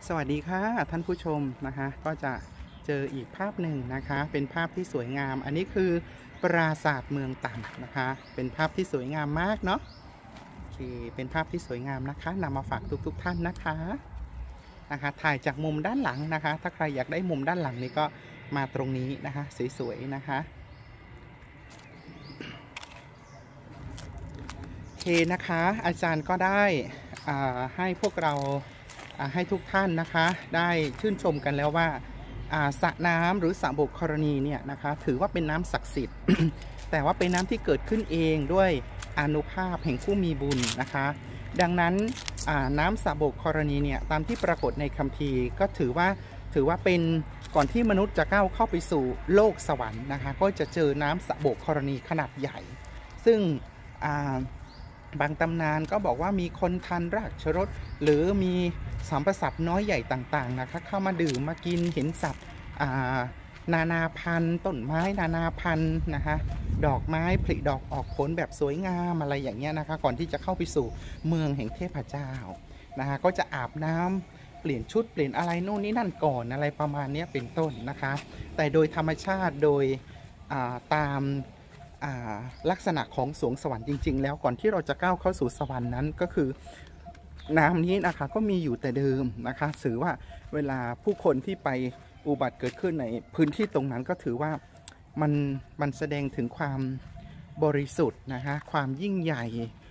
สวัสดีค่ะท่านผู้ชมนะคะก็จะเจออีกภาพหนึ่งนะคะเป็นภาพที่สวยงามอันนี้คือปราสาทเมืองต่ำนะคะเป็นภาพที่สวยงามมากเนาะโอเคเป็นภาพที่สวยงามนะคะนำมาฝากทุกท่านนะคะถ่ายจากมุมด้านหลังนะคะถ้าใครอยากได้มุมด้านหลังนี้ก็มาตรงนี้นะคะสวยๆนะคะโอเคนะคะอาจารย์ก็ได้ให้พวกเราให้ทุกท่านนะคะได้ชื่นชมกันแล้วว่าสระน้ำหรือสระโบกธรณีเนี่ยนะคะถือว่าเป็นน้ำศักดิ์สิทธิ์ แต่ว่าเป็นน้ำที่เกิดขึ้นเองด้วยอานุภาพแห่งผู้มีบุญนะคะดังนั้นน้ำสระโบกธรณีเนี่ยตามที่ปรากฏในคัมภีร์ก็ถือว่าเป็นก่อนที่มนุษย์จะก้าวเข้าไปสู่โลกสวรรค์นะคะก็จะเจอน้ำสระโบกธรณีขนาดใหญ่ซึ่งบางตำนานก็บอกว่ามีคนทันราชรสหรือมีสัมปสัตว์น้อยใหญ่ต่างๆนะคะเข้ามาดื่มมากินเห็นสัตว์นานาพันธุ์ต้นไม้นานาพันธุ์นะคะดอกไม้ผลิดอกออกผลแบบสวยงามอะไรอย่างเงี้ยนะคะก่อนที่จะเข้าไปสู่เมืองแห่งเทพเจ้านะคะก็จะอาบน้ำเปลี่ยนชุดเปลี่ยนอะไรโน่นนี่นั่นก่อนอะไรประมาณนี้เป็นต้นนะคะแต่โดยธรรมชาติโดยตามลักษณะของสวงสวรรค์จริงๆแล้วก่อนที่เราจะก้าวเข้าสู่สวรรค์นั้นก็คือน้ำนี้นะคะก็มีอยู่แต่เดิมนะคะถือว่าเวลาผู้คนที่ไปอุบัติเกิดขึ้นในพื้นที่ตรงนั้นก็ถือว่ามันแสดงถึงความบริสุทธิ์นะคะความยิ่งใหญ่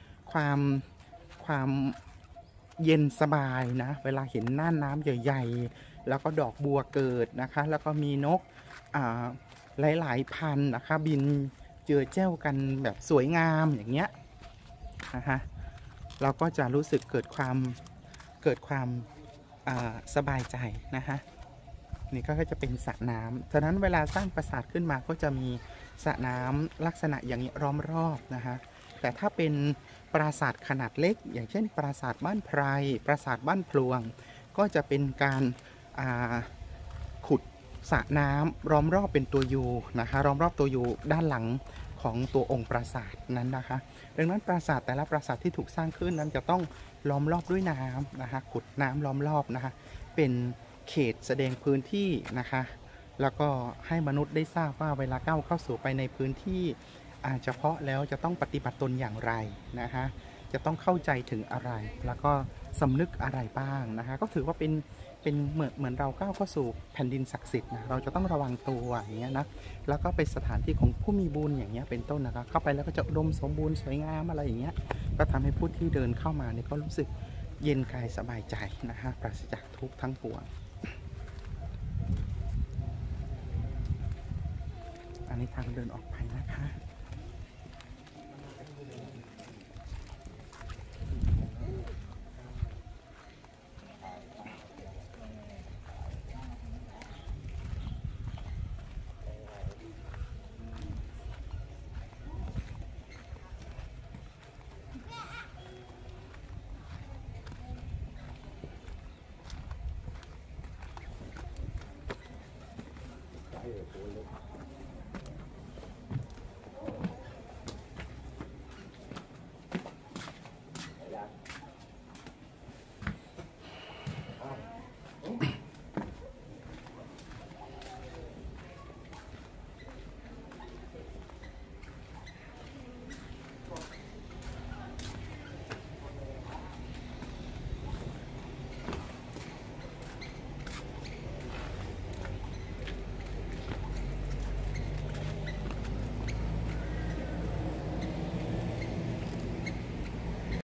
ความเย็นสบายนะเวลาเห็นน่านน้ำใหญ่ๆแล้วก็ดอกบัวเกิดนะคะแล้วก็มีนกหลายๆพันนะคะบินเจอแจ้วกันแบบสวยงามอย่างเงี้ยนะคะเราก็จะรู้สึกเกิดความสบายใจนะคะนี่ก็จะเป็นสระน้ำฉะนั้นเวลาสร้างปราสาทขึ้นมาก็จะมีสระน้ำลักษณะอย่างนี้ล้อมรอบนะคะแต่ถ้าเป็นปราสาทขนาดเล็กอย่างเช่นปราสาทบ้านไพรปราสาทบ้านพลวงก็จะเป็นการขุดสระน้ำล้อมรอบเป็นตัวยูนะคะล้อมรอบตัวยูด้านหลังของตัวองค์ปราสาทนั้นนะคะดังนั้นปราสาทแต่ละปราสาทที่ถูกสร้างขึ้นนั้นจะต้องล้อมรอบด้วยน้ำนะคะขุดน้ำล้อมรอบนะคะเป็นเขตแสดงพื้นที่นะคะแล้วก็ให้มนุษย์ได้ทราบว่าเวลาก้าวเข้าสู่ไปในพื้นที่เฉพาะแล้วจะต้องปฏิบัติตนอย่างไรนะคะจะต้องเข้าใจถึงอะไรแล้วก็สำนึกอะไรบ้างนะคะก็ถือว่าเป็นเหมือนเราก้าวเข้าสู่แผ่นดินศักดิ์สิทธิ์นะเราจะต้องระวังตัวอย่างเงี้ยนะแล้วก็เป็นสถานที่ของผู้มีบุญอย่างเงี้ยเป็นต้นนะคะเข้าไปแล้วก็จะอุดมสมบูรณ์สวยงามอะไรอย่างเงี้ยก็ทำให้ผู้ที่เดินเข้ามาเนี่ยก็รู้สึกเย็นกายสบายใจนะคะปราศจากทุกข์ทั้งปวงอันนี้ทางเดินออกไปนะคะ